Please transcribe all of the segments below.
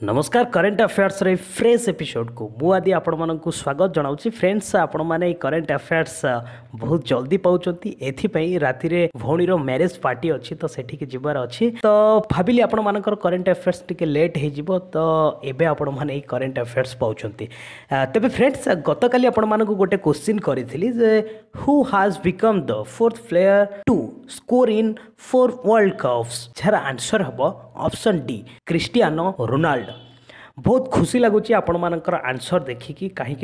नमस्कार current affairs रे fresh episode को मु आदि आपण मानक स्वागत जनाऊँ फ्रेंड्स आपण मैंने करेन्ट अफेयर्स बहुत जल्दी पाँच एथपाई राति रे भौणीर मैरेज पार्टी अच्छी तो सेठिक जबार अच्छी तो भाविली आपण मानकर करेन्ट अफेयर्स टिके लेट हो तो एबे आपण माने करेन्ट अफेयर्स पाँच तेबे फ्रेंड्स गतकाली आपण मानक गोटे क्वेश्चन करी जे who has become the fourth player to score in 4 world cups जार आंसर हम ऑप्शन डी क्रिस्टियानो रोनाल्डो। बहुत खुशी लगुच आपण मानकर आंसर देखिकी कहीं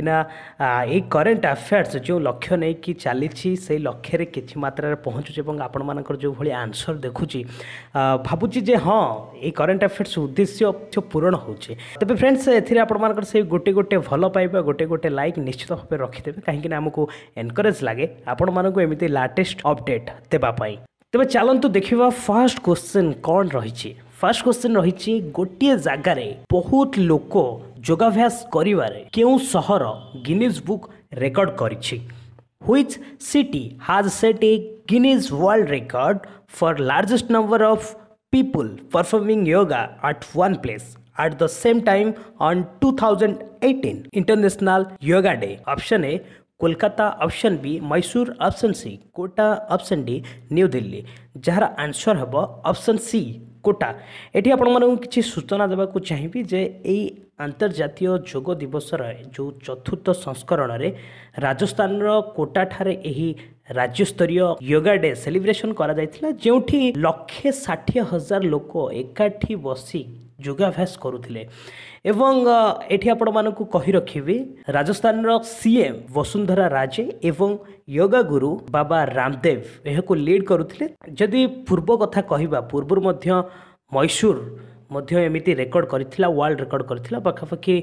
ये करेन्ट अफेयर्स जो लक्ष्य नहीं कि चली से लक्ष्य किसी मात्रा पहुँचुचे आपण मानकर जो भाई आंसर देखुची भावुची जे हाँ ये करेन्ट अफेयर्स उद्देश्य पूरण होचे। तेज फ्रेंड्स एपर से गोटे गोटे भल पाइबा गोटे गोटे लाइक निश्चित भाव रखिदेवे कहीं आमको एनकरेज लगे आपण मानक एमती लाटेस्ट अपडेट देवाई। तेज चलतु देखा फर्स्ट क्वेश्चन कौन रही। फर्स्ट क्वेश्चन रही गोटे जगार बहुत लोक योगाभ्यास करिवारे केउ सहर गिनीज बुक रेकर्ड करिछि। Which city has set a Guinness world record for largest number of people performing yoga at one place at the same time on 2018 international yoga day. Option A Kolkata, option B Mysore, option C Kota, option D New Delhi. जार answer हम option C Kota. एटी आपण मानू किछि सूचना देबाकू चाहिबी जे एई अंतर्जातीय योग दिवस जो चतुर्थ संस्करण रे राजस्थान रो कोटा ठारे एही राज्य स्तरीय योगा डे सेलिब्रेशन करा जायतिला जेउठी 1,60,000 लोक एकाठी बसी योगाभ्यास करुथिले। एवं एठी आपण मानकू कहि रखिबी राजस्थान रो सीएम वसुंधरा राजे एवं योगा गुरु बाबा रामदेव एहाको लीड करुथिले। जदि पूर्व कथा कहिबा पूर्व मध्य मैसूर मध्य एमिति रेकर्ड करिथिला वर्ल्ड रेकर्ड करिथिला पाखापाखि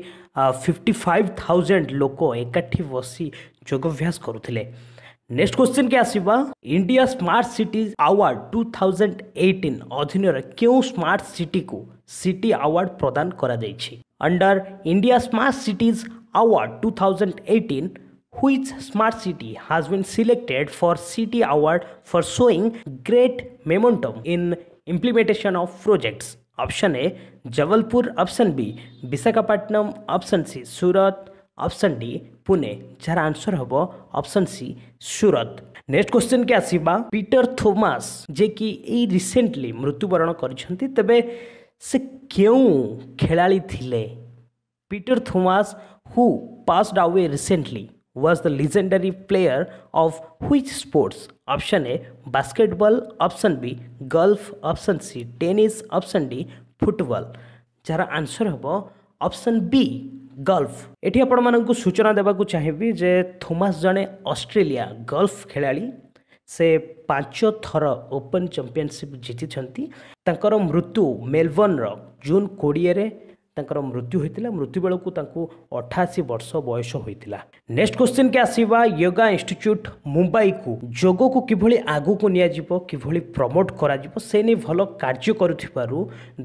55,000 लोक एकाठी बसी योगाभ्यास करुथिले। नेक्स्ट क्वेश्चन के आसीबा इंडिया स्मार्ट सिटीज अवार्ड 2018 अधीन क्यों स्मार्ट सिटी को सिटी अवार्ड प्रदान करा जायछि। Under India smart cities award 2018 which smart city has been selected for city award for showing great momentum in implementation of projects। Option A Jabalpur, option B Visakhapatnam, option C Surat, option D Pune. जार answer हम option C Surat. Next question के आसीबा Peter Thomas J कि ए recently मृत्युवरण करिसंती तबे से क्यों खेलाड़ी थिले। Peter Thomas who passed away recently was the legendary player of which sports? Option A basketball, option B golf, option C tennis, option D football. जार answer हम ऑप्शन बी गोल्फ। एठी आपण मानकू सूचना देबाकू चाहिबी जे थॉमस जने ऑस्ट्रेलिया गोल्फ खेलाड़ी से 5 थर ओपन चैंपियनशिप जीति। तांकर मृत्यु मेलबर्न रो जून 20 रे तांकर मृत्यु होइतिला। मृत्यु बेलकू तांकू 88 वर्ष बयस होइतिला। नेक्स्ट क्वेश्चन के आसीबा योगा इंस्टीट्यूट मुंबई को योग को किभली आगु को निया जिवो किभली प्रमोट करा जिवो से नै भलो कार्य करुथिबारु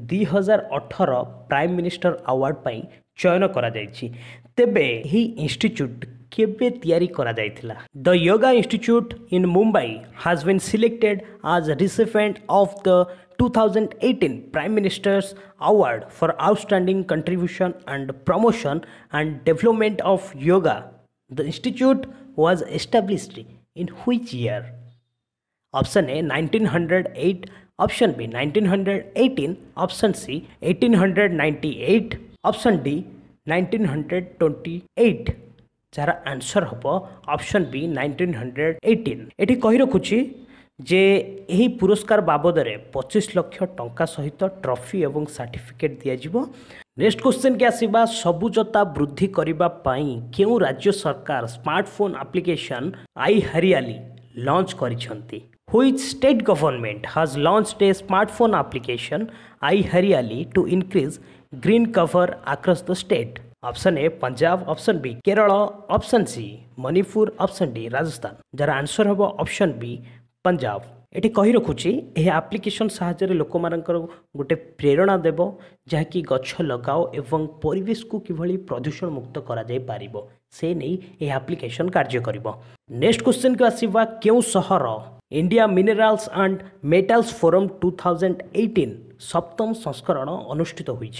2018 प्राइम मिनिस्टर अवार्ड पई चयन करा जायछि। तेबे ही इंस्टीट्यूट केबे तैयारी करा जायतिला। The yoga institute in Mumbai has been selected as recipient of the 2018 Prime Minister's Award for Outstanding Contribution and Promotion and Development of Yoga. The institute was established in which year? Option A 1908, option B 1918, option C 1898, option D 1928। जार answer हम option B 1918। एटी कहि रखुची जे यही पुरस्कार बाबद 25 लाख टंका सहित trophy एवं सर्टिफिकेट दिया। नेक्स्ट क्वेश्चन के आसीबा सबुजता वृद्धि करिबा पई केउ राज्य सरकार smartphone application I Hariyali launch करिसंती। Which state government has launched a smartphone application I Hariyali to increase green cover across the state. Option A Punjab, option B Kerala, option C Manipur, option D Rajasthan. जार आंसर हम ऑप्शन बी पंजाब। एटी कहि रखुची यह application साहाय्य लोक मानकर गोटे प्रेरणा देव जहाँकि गछ लगाओ एवं परिवेश को किभली प्रदूषण मुक्त करा जाय पारिबो से नहीं यह एप्लिकेशन कार्य करिबो। नेक्स्ट क्वेश्चन के आसीबा केउ सहर India minerals and metals forum 2018 सप्तम संस्करण अनुष्ठित होईछि।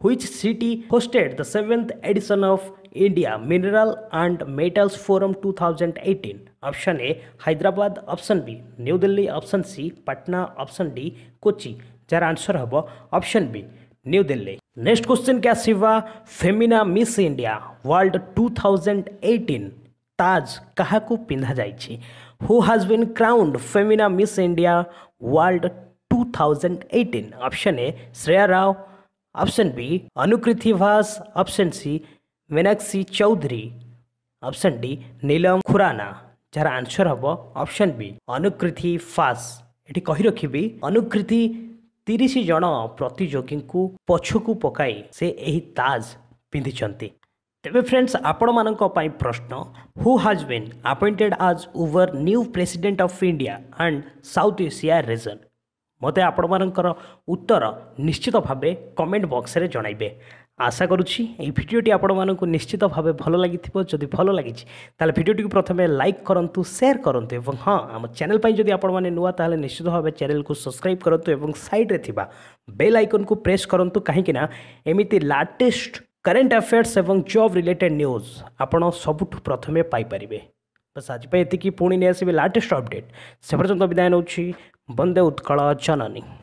Which city hosted the 7th edition of India Mineral and Metals Forum 2018? Option A Hyderabad, option B New Delhi, option C Patna, option D Kochi. जार answer हम option B New Delhi. Next question क्या आसवा Femina Miss India World 2018 ताज कहा को पिंधा जाइछि? Who has been crowned Femina Miss India World 2018? Option A Shreya Rao, option B Anukreethy Vas, option C Meenakshi Chaudhary, option D Neelam Khurana. जार आंसर हम ऑप्शन बी अनुकृति फास। ये कही रखी अनुकृति 30 जन प्रतियोगी को पछकू पकाई से यही ताज पिंधिचंती। तेबे फ्रेंड्स आपण मानक पई प्रश्न who has been appointed as over new president of India and South Asia region? मते आपण मानकर उत्तर निश्चित भावे कमेंट बॉक्स रे जणाइबे। आशा करुच्ची ये भिडियोटी आपण मानक निश्चित भावे भल लगी। जदि भल लगी ताले भिडियोटी को प्रथमे लाइक करंतु, शेयर करंतु एवं हाँ आम चैनल पर जदि आपण माने नुआ ताले निश्चित भावे चैनल को सब्सक्राइब करंतु एवं साइड रे थिबा बेल आइकन को प्रेस करंतु कहीं ना एमिति लेटेस्ट करेंट अफेयर्स एवं जॉब रिलेटेड न्यूज आपण सबुठ प्रथमे पाई परिबे। बस आज पे एतिकी पुणी नहीं आसबे लेटेस्ट अपडेट। से पर्यंत विदाय नउछि। वंदे उत्कल जननी।